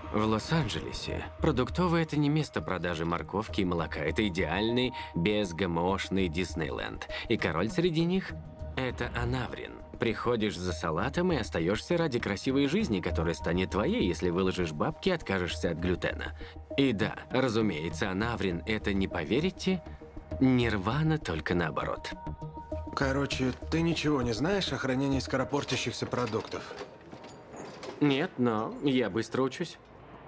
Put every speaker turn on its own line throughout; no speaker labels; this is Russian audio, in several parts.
В Лос-Анджелесе продуктовый – это не место продажи морковки и молока. Это идеальный, безгмошный Диснейленд. И король среди них – это Анаврин. Приходишь за салатом и остаешься ради красивой жизни, которая станет твоей, если выложишь бабки и откажешься от глютена. И да, разумеется, Анаврин – это, не поверите, нирвана, только наоборот.
Короче, ты ничего не знаешь о хранении скоропортящихся продуктов?
Нет, но я быстро учусь.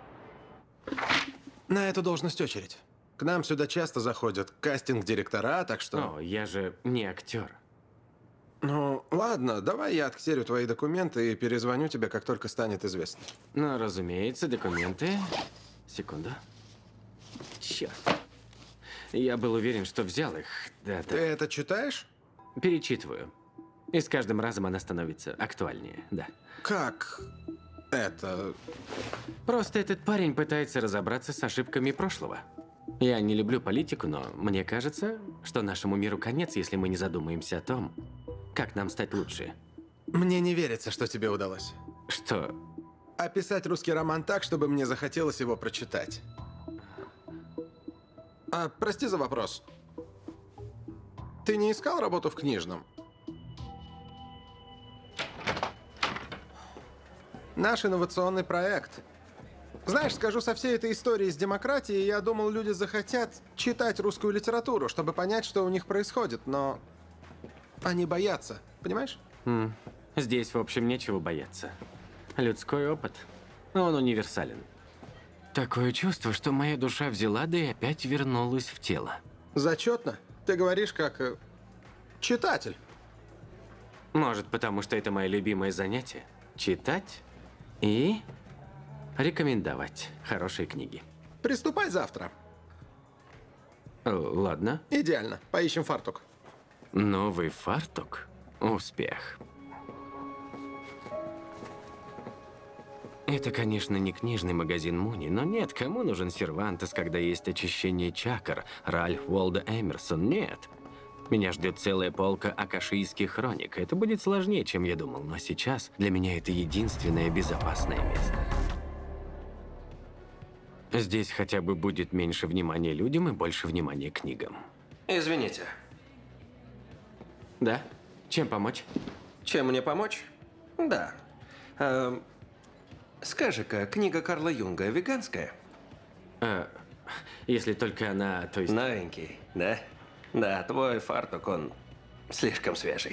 На эту должность очередь. К нам сюда часто заходят кастинг-директора, так что...
О, я же не актер.
Ну, ладно, давай я отксерю твои документы и перезвоню тебе, как только станет известно.
Ну, разумеется, документы. Секунду. Черт. Я был уверен, что взял их. Да,
Ты это читаешь?
Перечитываю. И с каждым разом она становится актуальнее, да.
Как это?
Просто этот парень пытается разобраться с ошибками прошлого. Я не люблю политику, но мне кажется, что нашему миру конец, если мы не задумаемся о том, как нам стать лучше.
Мне не верится, что тебе удалось.
Что?
Описать русский роман так, чтобы мне захотелось его прочитать. Прости за вопрос. Ты не искал работу в книжном? Наш инновационный проект. Знаешь, скажу, со всей этой историей с демократией, я думал, люди захотят читать русскую литературу, чтобы понять, что у них происходит, но они боятся, понимаешь?
Здесь, в общем, нечего бояться. Людской опыт, он универсален. Такое чувство, что моя душа взяла, да и опять вернулась в тело.
Зачетно. Ты говоришь как читатель.
Может, потому что это мое любимое занятие. Читать и рекомендовать хорошие книги.
Приступай завтра.
Ладно.
Идеально. Поищем фартук.
Новый фартук? Успех. Это, конечно, не книжный магазин Муни, но нет, кому нужен Сервантес, когда есть очищение чакр, Ральф Уолдо Эмерсон? Нет. Меня ждет целая полка акашийских хроник. Это будет сложнее, чем я думал, но сейчас для меня это единственное безопасное место. Здесь хотя бы будет меньше внимания людям и больше внимания книгам.
Извините,
Да? Чем помочь?
чем мне помочь? Да. Скажи-ка, книга Карла Юнга веганская?
Если только она, то есть...
Новенький, да? Да, твой фартук, он слишком свежий.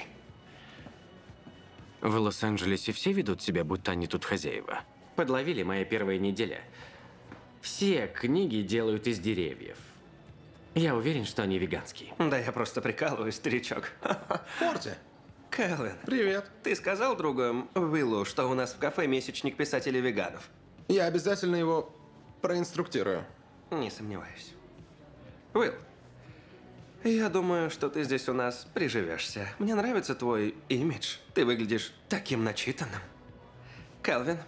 В Лос-Анджелесе все ведут себя, будто они тут хозяева. Подловили моя первая неделя. Все книги делают из деревьев. Я уверен, что они веганские.
Да я просто прикалываюсь, старичок.
Форти,
Кэлвин,
привет.
ты сказал другу Уиллу, что у нас в кафе месячник писателей-веганов?
Я обязательно его проинструктирую.
Не сомневаюсь. Уилл, я думаю, что ты здесь у нас приживешься. Мне нравится твой имидж. Ты выглядишь таким начитанным. Кэлвин,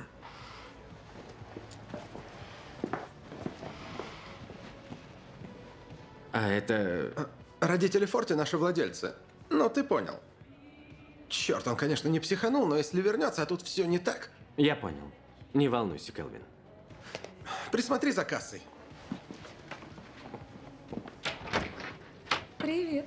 А это...
Родители Форти наши владельцы. Ну, ты понял. Черт, он, конечно, не психанул, но если вернется, а тут все не так.
Я понял. Не волнуйся, Кэлвин.
Присмотри за кассой.
Привет.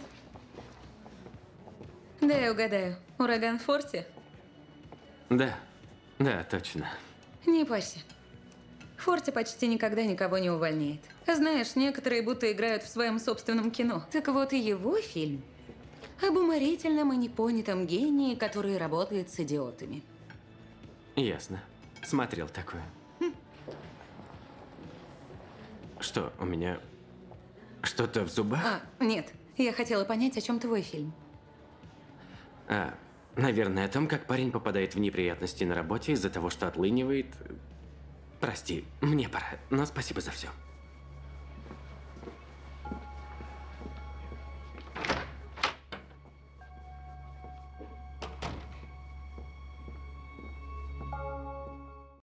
Дай угадаю. Ураган Форти?
Да, да, точно.
Не парься. Форти почти никогда никого не увольняет. Знаешь, некоторые будто играют в своем собственном кино. Так вот и его фильм об уморительном и непонятом гении, который работает с идиотами.
Ясно. Смотрел такое. Что, у меня что-то в зубах?
Нет. Я хотела понять, о чем твой фильм.
Наверное, о том, как парень попадает в неприятности на работе из-за того, что отлынивает. Прости, мне пора, но спасибо за все.